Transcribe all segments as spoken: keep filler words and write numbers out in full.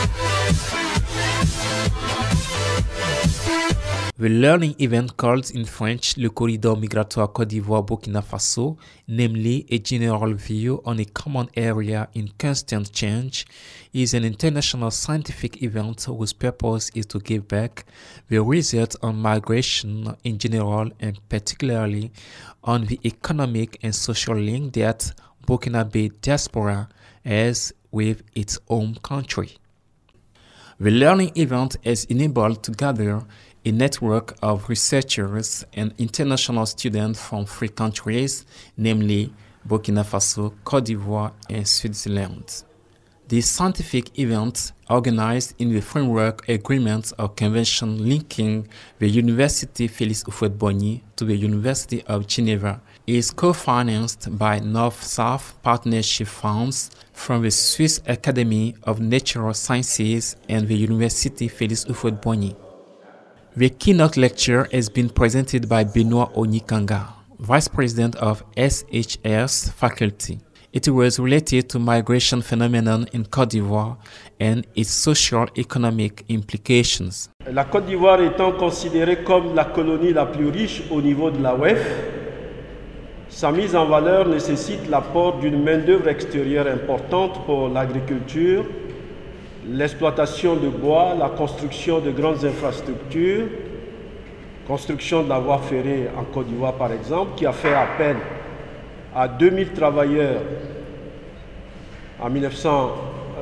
The learning event called in French Le Corridor Migratoire Côte d'Ivoire-Burkina Faso, namely a general view on a common area in constant change, is an international scientific event whose purpose is to give back the research on migration in general and particularly on the economic and social link that Burkinabe diaspora has with its home country. The learning event has enabled to gather a network of researchers and international students from three countries, namely Burkina Faso, Côte d'Ivoire, and Switzerland. This scientific event, organized in the framework agreement or convention linking the University Félix Houphouët-Boigny to the University of Geneva, is co-financed by North-South Partnership Funds from the Swiss Academy of Natural Sciences and the University Félix Houphouët-Boigny. The keynote lecture has been presented by Benoît Onyekanga, Vice President of S H S faculty. It was related to migration phenomenon in Côte d'Ivoire and its social-economic implications. La Côte d'Ivoire étant considérée comme la colonie la plus riche au niveau de la O E F, sa mise en valeur nécessite l'apport d'une main-d'œuvre extérieure importante pour l'agriculture, l'exploitation de bois, la construction de grandes infrastructures, construction de la voie ferrée en Côte d'Ivoire par exemple, qui a fait appel à deux mille travailleurs en mille neuf cent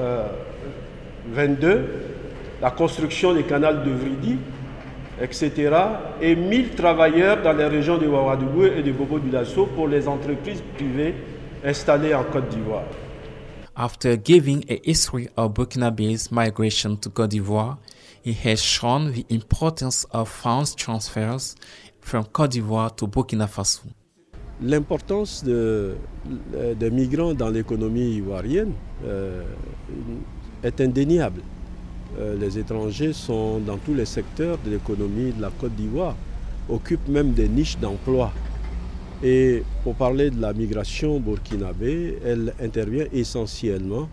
vingt-deux, la construction des canaux de Vridi, et cetera, et mille travailleurs dans les régions de Ouagadougou et de Bobo-Dioulasso pour les entreprises privées installées en Côte d'Ivoire. After giving a history of Burkinabe's migration to Côte d'Ivoire, he has shown the importance of funds transfers from Côte d'Ivoire to Burkina Faso. L'importance de, des migrants dans l'économie ivoirienne euh, est indéniable. Euh, les étrangers sont dans tous les secteurs de l'économie de la Côte d'Ivoire, occupent même des niches d'emploi. Et pour parler de la migration burkinabé, elle intervient essentiellement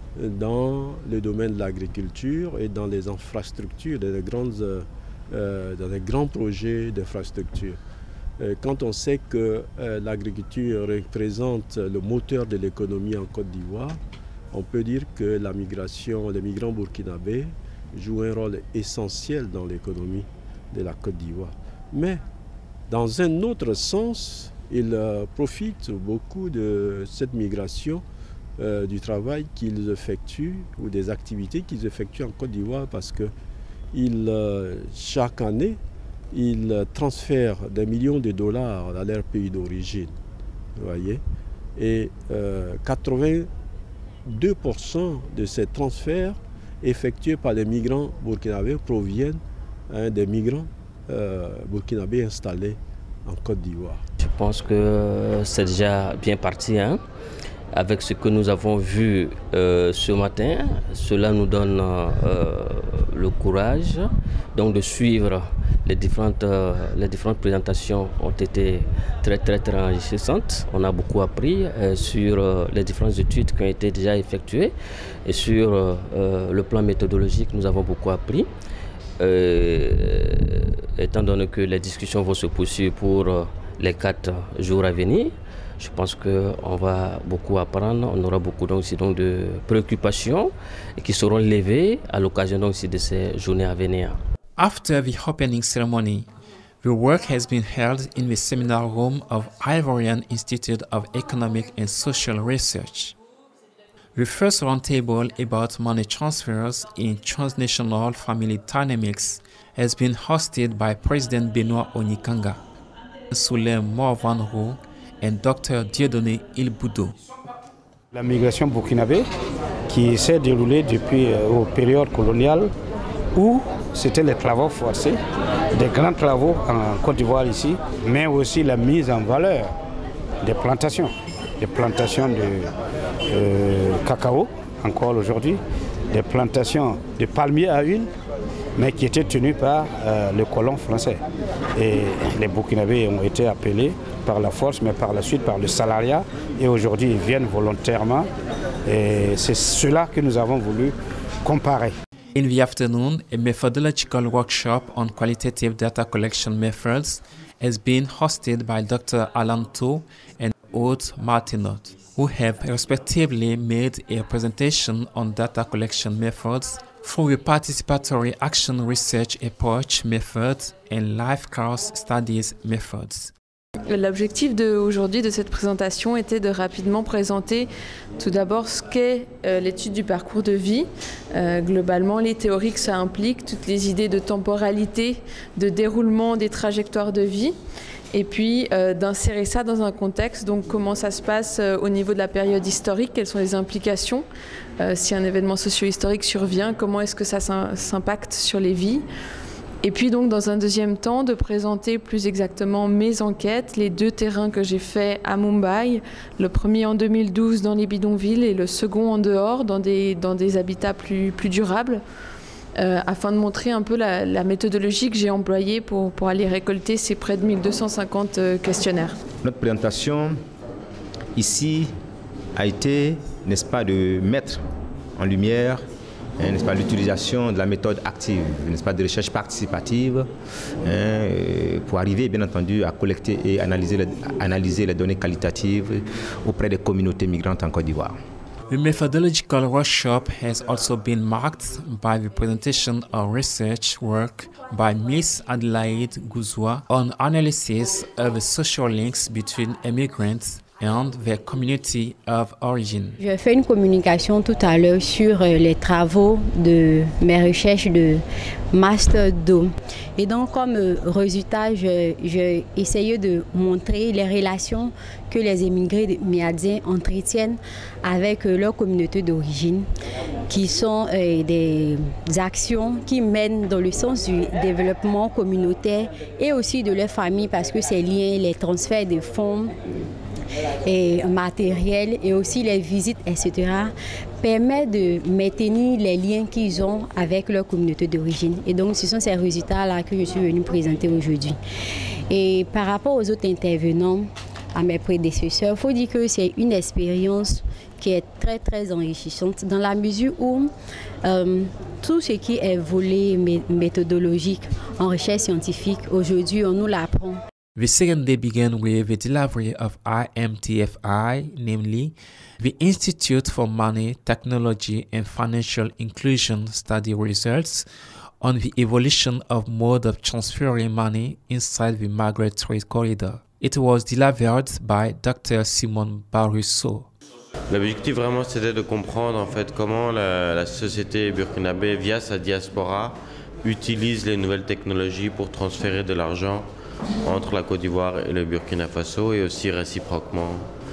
dans le domaine de l'agriculture et dans les infrastructures, dans les, grandes, euh, dans les grands projets d'infrastructures. Euh, quand on sait que euh, l'agriculture représente le moteur de l'économie en Côte d'Ivoire, on peut dire que la migration, les migrants burkinabés jouent un rôle essentiel dans l'économie de la Côte d'Ivoire. Mais dans un autre sens, ils euh, profitent beaucoup de cette migration, euh, du travail qu'ils effectuent ou des activités qu'ils effectuent en Côte d'Ivoire parce que ils, euh, chaque année, ils transfèrent des millions de dollars à leur pays d'origine. Vous voyez, et euh, quatre-vingt-deux pour cent de ces transferts effectués par les migrants burkinabés proviennent hein, des migrants euh, burkinabés installés en Côte d'Ivoire. Je pense que c'est déjà bien parti. Hein. Avec ce que nous avons vu euh, ce matin, cela nous donne euh, le courage donc, de suivre les différentes, euh, les différentes présentations ont été très très très enrichissantes. On a beaucoup appris euh, sur euh, les différentes études qui ont été déjà effectuées et sur euh, le plan méthodologique, nous avons beaucoup appris. Euh, étant donné que les discussions vont se poursuivre pour euh, les quatre jours à venir, je pense qu'on va beaucoup apprendre, on aura beaucoup donc, aussi, donc, de préoccupations qui seront levées à l'occasion donc, aussi, de ces journées à venir. After the opening ceremony, the work has been held in the seminar room of Ivorian Institute of Economic and Social Research. The first roundtable about money transfers in transnational family dynamics has been hosted by President Benoît Onyekanga, Soulem Morvanro, and Doctor Dieudonné Ilboudo. La migration burkinabé qui s'est déroulée depuis euh, la période coloniale où c'était les travaux forcés, des grands travaux en Côte d'Ivoire ici, mais aussi la mise en valeur des plantations, des plantations de euh, cacao, encore aujourd'hui, des plantations de palmiers à huile, mais qui étaient tenues par euh, le colon français. Et les Burkinabés ont été appelés par la force, mais par la suite par le salariat, et aujourd'hui ils viennent volontairement. Et c'est cela que nous avons voulu comparer. In the afternoon, a methodological workshop on qualitative data collection methods has been hosted by Doctor Alan To and Aude Martinot, who have respectively made a presentation on data collection methods through a participatory action research approach method and life course studies methods. L'objectif d'aujourd'hui de cette présentation était de rapidement présenter tout d'abord ce qu'est euh, l'étude du parcours de vie, euh, globalement les théories que ça implique, toutes les idées de temporalité, de déroulement des trajectoires de vie, et puis euh, d'insérer ça dans un contexte, donc comment ça se passe euh, au niveau de la période historique, quelles sont les implications, euh, si un événement socio-historique survient, comment est-ce que ça s'impacte sur les vies. Et puis donc dans un deuxième temps de présenter plus exactement mes enquêtes, les deux terrains que j'ai faits à Mumbai, le premier en deux mille douze dans les bidonvilles et le second en dehors dans des, dans des habitats plus, plus durables, euh, afin de montrer un peu la, la méthodologie que j'ai employée pour, pour aller récolter ces près de mille deux cent cinquante questionnaires. Notre présentation ici a été, n'est-ce pas, de mettre en lumière Hein, n'est-ce pas, l'utilisation de la méthode active, n'est-ce pas, de recherche participative, hein, pour arriver bien entendu à collecter et analyser les, analyser les données qualitatives auprès des communautés migrantes en Côte d'Ivoire. The methodological workshop has also been marked by the presentation of research work by Miss Adelaide Gouzoua on analysis of the social links between immigrants and their community of origin. J'ai fait une communication tout à l'heure sur les travaux de mes recherches de Master deux. Et donc comme résultat, j'ai essayé de montrer les relations que les immigrés miadiens entretiennent avec leur communauté d'origine, qui sont euh, des actions qui mènent dans le sens du développement communautaire et aussi de leur famille, parce que ces liens, les transferts de fonds et matériel et aussi les visites, et cetera, permettent de maintenir les liens qu'ils ont avec leur communauté d'origine. Et donc, ce sont ces résultats-là que je suis venue présenter aujourd'hui. Et par rapport aux autres intervenants, à mes prédécesseurs, il faut dire que c'est une expérience qui est très, très enrichissante dans la mesure où euh, tout ce qui est volet méthodologique en recherche scientifique, aujourd'hui, on nous l'apprend. The second day began with the delivery of I M T F I, namely the Institute for Money, Technology and Financial Inclusion study results on the evolution of mode of transferring money inside the migratory corridor. It was delivered by Doctor Simon Barusso. L'objectif vraiment c'était de comprendre en fait comment la, la société burkinabé via sa diaspora utilise les nouvelles technologies pour transférer de l'argent entre la Côte d'Ivoire et le Burkina Faso, et aussi réciproquement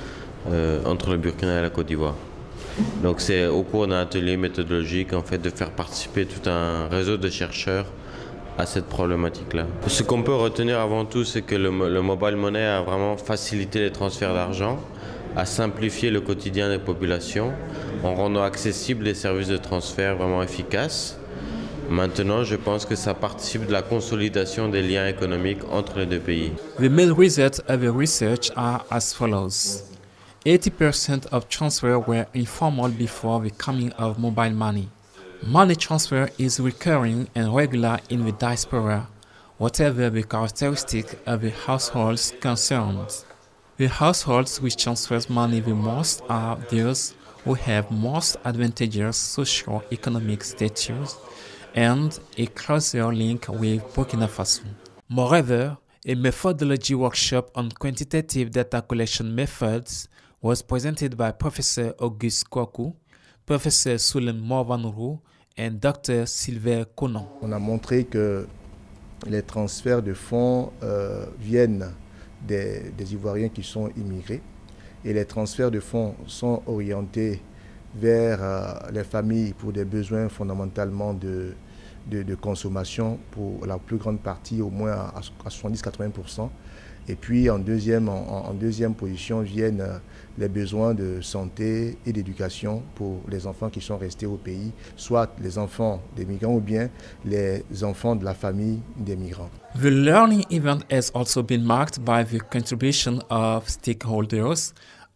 euh, entre le Burkina et la Côte d'Ivoire. Donc c'est au cours d'un atelier méthodologique en fait de faire participer tout un réseau de chercheurs à cette problématique-là. Ce qu'on peut retenir avant tout, c'est que le, le mobile money a vraiment facilité les transferts d'argent, a simplifié le quotidien des populations en rendant accessibles des services de transfert vraiment efficaces. Maintenant, je pense que ça participe de la consolidation des liens économiques entre les deux pays. The main results of the research are as follows. eighty percent of transfers were informal before the coming of mobile money. Money transfer is recurring and regular in the diaspora, whatever the characteristic of the households concerned. The households which transfer money the most are those who have most advantageous socio-economic status and a closer link with Burkina Faso. Moreover, a methodology workshop on quantitative data collection methods was presented by Professor Auguste Kwaku, Professor Soulen Morvanrou and Doctor Sylvain Conan. On a montré que les transferts de fonds euh, viennent des, des Ivoiriens qui sont immigrés, et les transferts de fonds sont orientés vers euh, les familles pour des besoins fondamentalement de, de, de consommation, pour la plus grande partie, au moins à, à soixante-dix à quatre-vingts pour cent. Et puis en deuxième, en, en deuxième position viennent euh, les besoins de santé et d'éducation pour les enfants qui sont restés au pays, soit les enfants des migrants ou bien les enfants de la famille des migrants. The learning event has also been marked by the contribution of stakeholders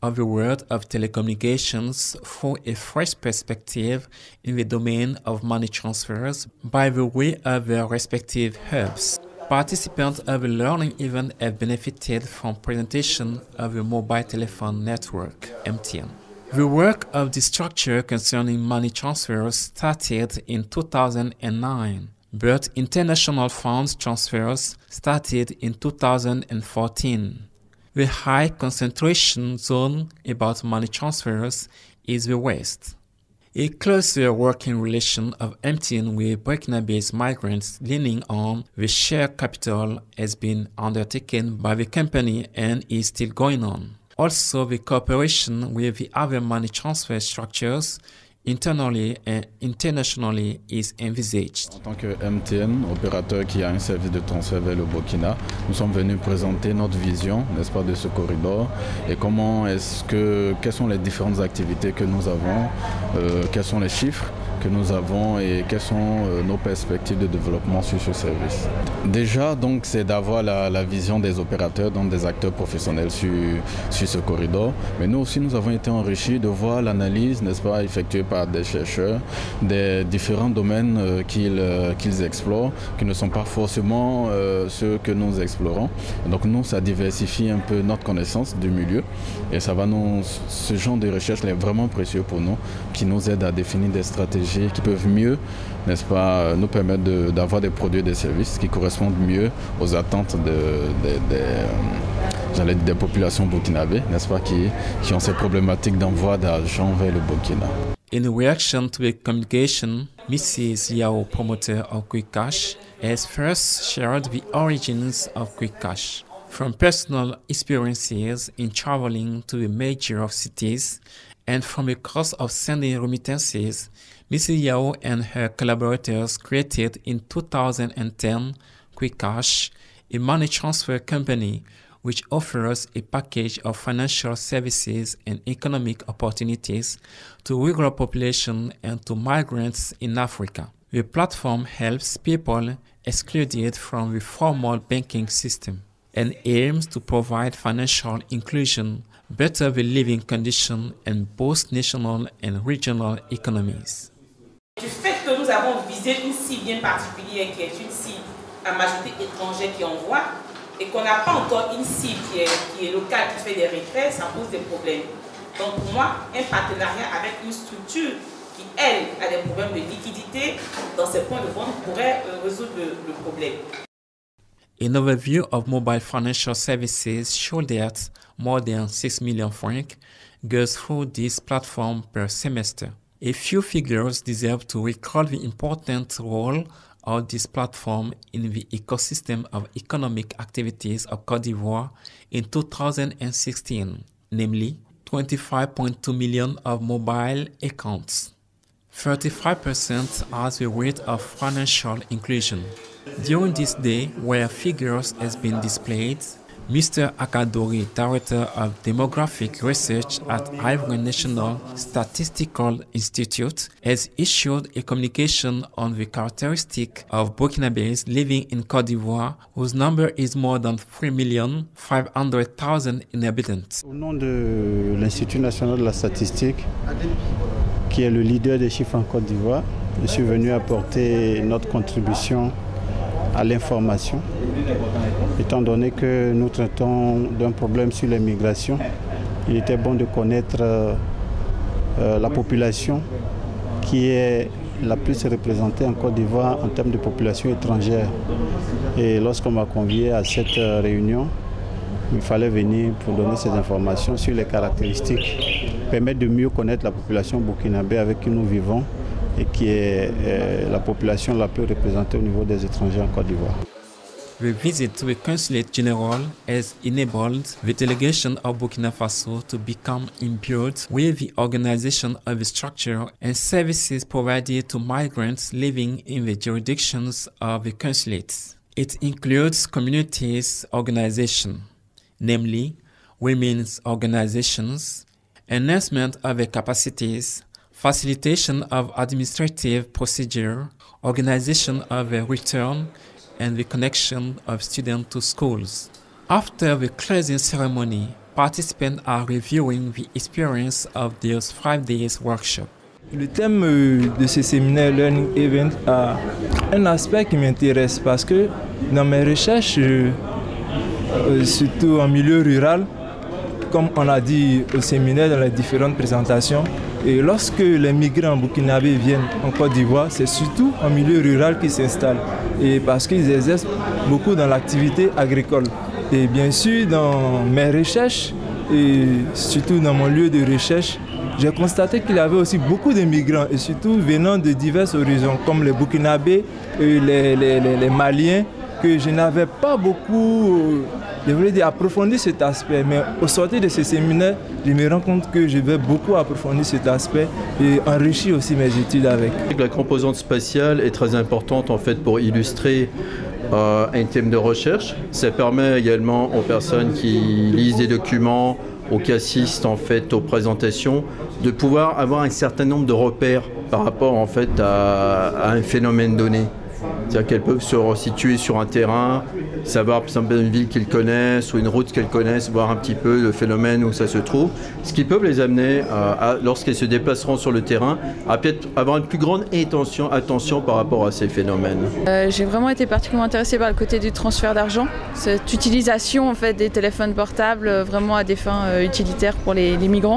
of the world of telecommunications through a fresh perspective in the domain of money transfers by the way of their respective hubs. Participants of the learning event have benefited from presentation of the mobile telephone network, M T N. The work of the structure concerning money transfers started in two thousand nine, but international funds transfers started in two thousand fourteen. The high concentration zone about money transfers is the West. A closer working relation of M T N with Burkina-based migrants leaning on the share capital has been undertaken by the company and is still going on. Also, the cooperation with the other money transfer structures internally and internationally is envisaged. En tant que M T N, opérateur qui a un service de transfert vers le Burkina, nous sommes venus présenter notre vision, n'est-ce pas, de ce corridor et comment est-ce que, quelles sont les différentes activités que nous avons, euh, quels sont les chiffres que nous avons et quelles sont euh, nos perspectives de développement sur ce service. Déjà, donc, c'est d'avoir la, la vision des opérateurs, donc des acteurs professionnels sur, sur ce corridor. Mais nous aussi, nous avons été enrichis de voir l'analyse, n'est-ce pas, effectuée par des chercheurs des différents domaines euh, qu'ils euh, qu'ils explorent, qui ne sont pas forcément euh, ceux que nous explorons. Donc nous, ça diversifie un peu notre connaissance du milieu et ça va nous, ce genre de recherche est vraiment précieux pour nous, qui nous aide à définir des stratégies qui peuvent mieux, n'est-ce pas, nous permettre d'avoir de, des produits et des services qui correspondent mieux aux attentes de, de, de, euh, j'allais dire des populations burkinabées, n'est-ce pas, qui, qui ont ces problématiques d'envoi d'argent vers le Burkina. In reaction to the communication, Missus Yao, promoter of Quick Cash, has first shared the origins of Quick Cash. From personal experiences in traveling to the major cities and from the cost of sending remittances, Missus Yao and her collaborators created in two thousand ten Quick Cash, a money transfer company which offers a package of financial services and economic opportunities to rural population and to migrants in Africa. The platform helps people excluded from the formal banking system and aims to provide financial inclusion, better the living conditions, and boost national and regional economies. Du fait que nous avons visé une cible bien particulière qui est une cible à majorité étrangère qui envoie, et qu'on n'a pas encore une cible qui est, qui est locale, qui fait des retraits, ça pose des problèmes. Donc pour moi, un partenariat avec une structure qui, elle, a des problèmes de liquidité dans ses points de vente pourrait euh, résoudre le, le problème. An overview of mobile financial services showed that more than six million francs goes through this platform per semester. A few figures deserve to recall the important role of this platform in the ecosystem of economic activities of Côte d'Ivoire in two thousand sixteen, namely twenty-five point two million of mobile accounts. thirty-five percent as the rate of financial inclusion. During this day, where figures has been displayed, Mister Akadori, Director of Demographic Research at Ivorian National Statistical Institute, has issued a communication on the characteristic of Burkinabés living in Côte d'Ivoire, whose number is more than three million five hundred thousand inhabitants. Au nom de l'Institut national de la statistique, qui est le leader des chiffres en Côte d'Ivoire, je suis venu apporter notre contribution à l'information, étant donné que nous traitons d'un problème sur les migrations. Il était bon de connaître euh, euh, la population qui est la plus représentée en Côte d'Ivoire en termes de population étrangère. Et lorsqu'on m'a convié à cette euh, réunion, il fallait venir pour donner ces informations sur les caractéristiques, permettre de mieux connaître la population burkinabé avec qui nous vivons et qui est euh, la population la plus représentée au niveau des étrangers en Côte d'Ivoire. The visit to the Consulate General has enabled the delegation of Burkina Faso to become imbued with the organization of the structure and services provided to migrants living in the jurisdictions of the consulates. It includes communities organization, namely women's organizations, enhancement of their capacities, facilitation of administrative procedure, organization of a return, and the connection of students to schools. After the closing ceremony, participants are reviewing the experience of this five days workshop. Le thème de ce séminaire Learning Event a un aspect qui m'intéresse parce que dans mes recherches, surtout en milieu rural, comme on a dit au séminaire dans les différentes présentations, et lorsque les migrants burkinabés viennent en Côte d'Ivoire, c'est surtout en milieu rural qu'ils s'installent et parce qu'ils exercent beaucoup dans l'activité agricole. Et bien sûr, dans mes recherches et surtout dans mon lieu de recherche, j'ai constaté qu'il y avait aussi beaucoup de migrants et surtout venant de divers horizons comme les Burkinabés et les, les, les, les Maliens, que je n'avais pas beaucoup je voulais dire, approfondi cet aspect. Mais au sortir de ce séminaire, je me rends compte que je vais beaucoup approfondir cet aspect et enrichir aussi mes études avec. La composante spatiale est très importante en fait pour illustrer euh, un thème de recherche. Ça permet également aux personnes qui lisent des documents ou qui assistent en fait aux présentations de pouvoir avoir un certain nombre de repères par rapport en fait à, à un phénomène donné. C'est-à-dire qu'elles peuvent se resituer sur un terrain, savoir par exemple une ville qu'ils connaissent ou une route qu'elles connaissent, voir un petit peu le phénomène où ça se trouve, ce qui peut les amener, à, lorsqu'elles se déplaceront sur le terrain, à peut-être avoir une plus grande attention, attention par rapport à ces phénomènes. Euh, j'ai vraiment été particulièrement intéressée par le côté du transfert d'argent, cette utilisation en fait, des téléphones portables vraiment à des fins euh, utilitaires pour les, les migrants.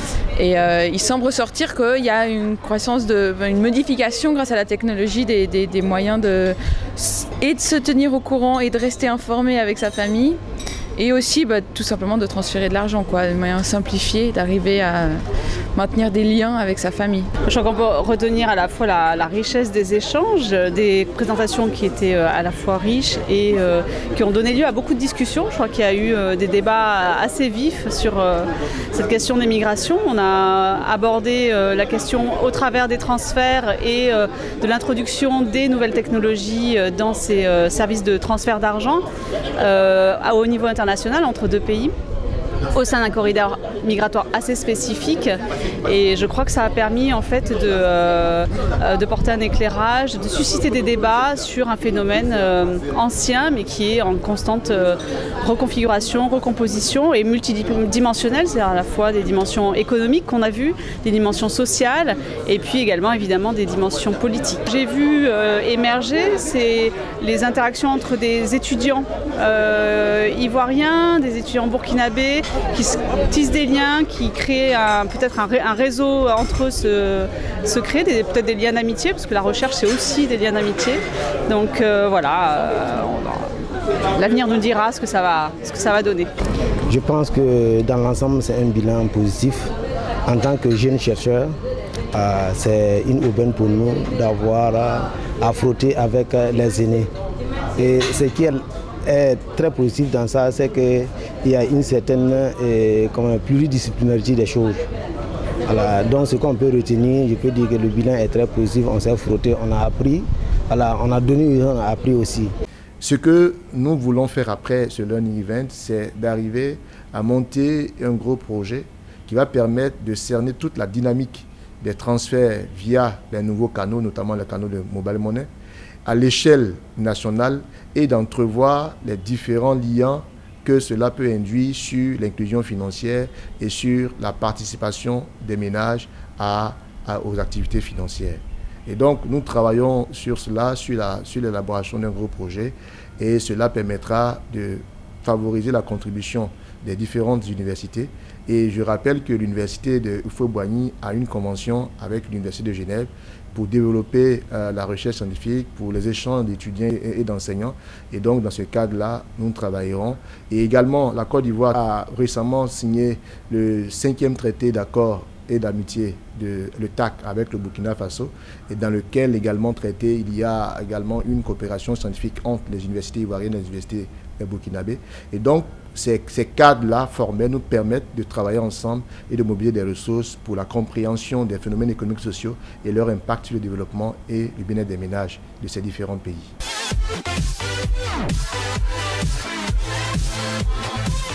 Et euh, il semble ressortir qu'il y a une croissance, de, une modification grâce à la technologie des, des, des moyens de, et de se tenir au courant et de rester informé avec sa famille. Et aussi bah, tout simplement de transférer de l'argent, quoi, de moyen simplifié, d'arriver à maintenir des liens avec sa famille. Je crois qu'on peut retenir à la fois la, la richesse des échanges, des présentations qui étaient à la fois riches et euh, qui ont donné lieu à beaucoup de discussions. Je crois qu'il y a eu euh, des débats assez vifs sur euh, cette question des migrations. On a abordé euh, la question au travers des transferts et euh, de l'introduction des nouvelles technologies dans ces euh, services de transfert d'argent euh, au niveau international. Entre deux pays au sein d'un corridor migratoire assez spécifique et je crois que ça a permis en fait de, euh, de porter un éclairage, de susciter des débats sur un phénomène euh, ancien mais qui est en constante euh, reconfiguration, recomposition et multidimensionnelle, c'est-à-dire à la fois des dimensions économiques qu'on a vues, des dimensions sociales et puis également évidemment des dimensions politiques. J'ai vu euh, émerger c'est les interactions entre des étudiants euh, ivoiriens, des étudiants burkinabés qui tissent des liens, qui créent peut-être un, un réseau entre eux, se, se créent peut-être des liens d'amitié, parce que la recherche c'est aussi des liens d'amitié. Donc euh, voilà, euh, l'avenir nous dira ce que, ça va, ce que ça va donner. Je pense que dans l'ensemble c'est un bilan positif. En tant que jeune chercheur, euh, c'est une aubaine pour nous d'avoir euh, à frotter avec euh, les aînés. Et ce qui est est très positif dans ça, c'est qu'il y a une certaine euh, pluridisciplinarité des choses. Voilà, donc ce qu'on peut retenir, je peux dire que le bilan est très positif, on s'est frotté, on a appris, voilà, on a donné, on a appris aussi. Ce que nous voulons faire après ce Learning Event, c'est d'arriver à monter un gros projet qui va permettre de cerner toute la dynamique des transferts via les nouveaux canaux, notamment le canal de mobile money, à l'échelle nationale et d'entrevoir les différents liens que cela peut induire sur l'inclusion financière et sur la participation des ménages à, à, aux activités financières. Et donc nous travaillons sur cela, sur la, sur l'élaboration d'un gros projet et cela permettra de favoriser la contribution des différentes universités. Et je rappelle que l'université de Houphouët-Boigny a une convention avec l'université de Genève pour développer euh, la recherche scientifique, pour les échanges d'étudiants et, et d'enseignants. Et donc, dans ce cadre-là, nous travaillerons. Et également, la Côte d'Ivoire a récemment signé le cinquième traité d'accord et d'amitié, le T A C, avec le Burkina Faso, et dans lequel également traité, il y a également une coopération scientifique entre les universités ivoiriennes et les universités burkinabées. Et donc, ces, ces cadres-là formels nous permettent de travailler ensemble et de mobiliser des ressources pour la compréhension des phénomènes économiques et sociaux et leur impact sur le développement et le bien-être des ménages de ces différents pays.